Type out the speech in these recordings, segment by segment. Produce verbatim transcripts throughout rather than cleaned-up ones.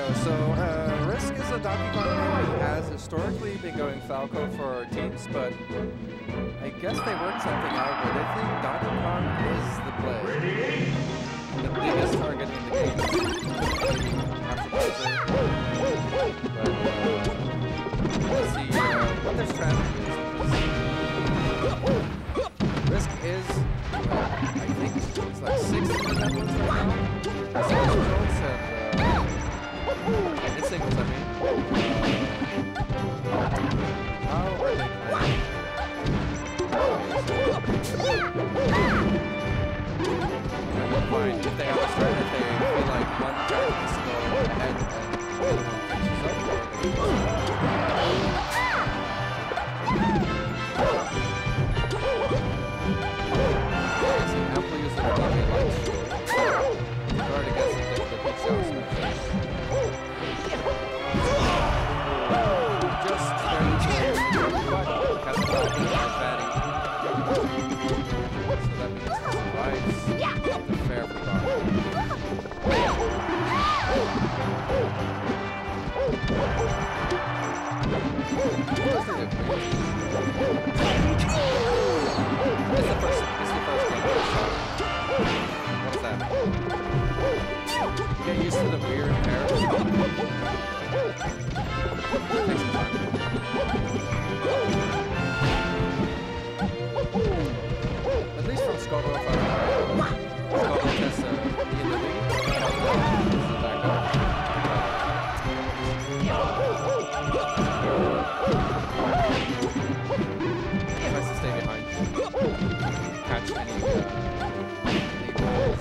so uh, Risk is a Donkey Kong name. He has historically been going Falco for our teams, but I guess they worked something out where they think Donkey Kong is the play. The biggest target in the game. Not surprising. But uh, let's see uh, what their strategy is. Risk is, uh, I think, it's like sixteen levels right now. That's all results and uh, in singles, I mean. How are they playing? Fine, if they have a strat, if they feel like one track needs to go ahead and the other one finishes up, or they can ample use of the D K lights to guard against the, the big sound smashes. Just very clear, but has a lot of fatty. So that means he survives the fair for God. It's the first, it's the first game. What's that? Get used to the weird parry. Takes some time. At least from Scarborough, if I remember. Scarborough tests uh, in the league. This is back up. Tries to stay behind. Catch any, uh, any balls.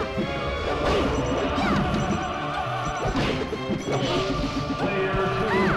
Player two.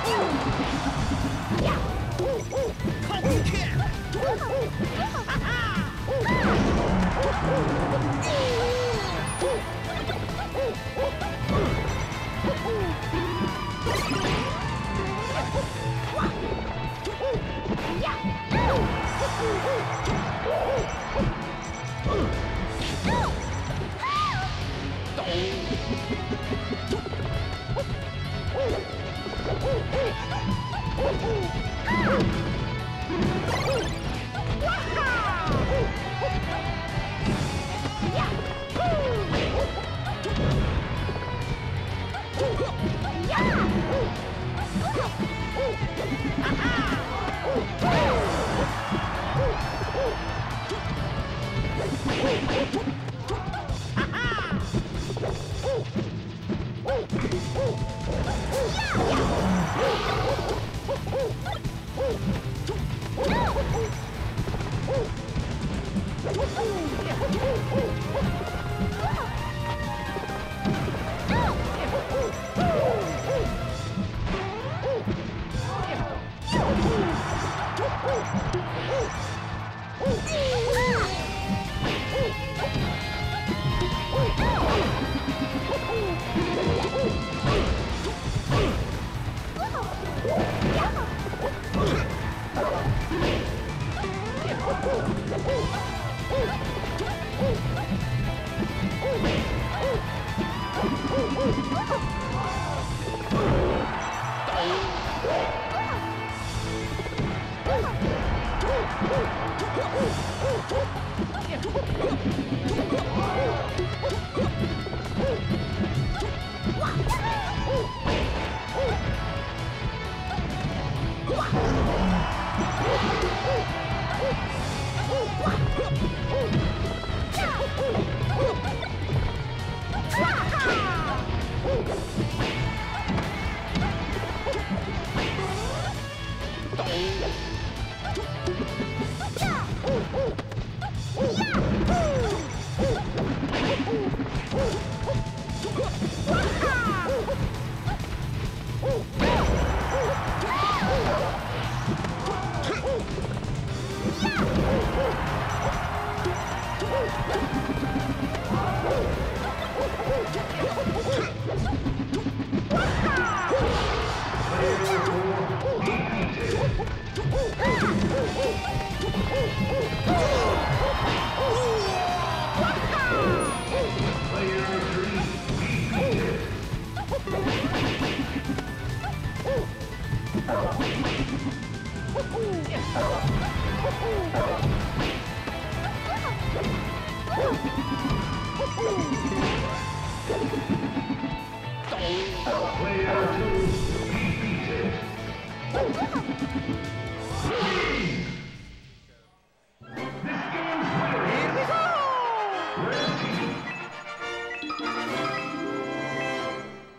Woo!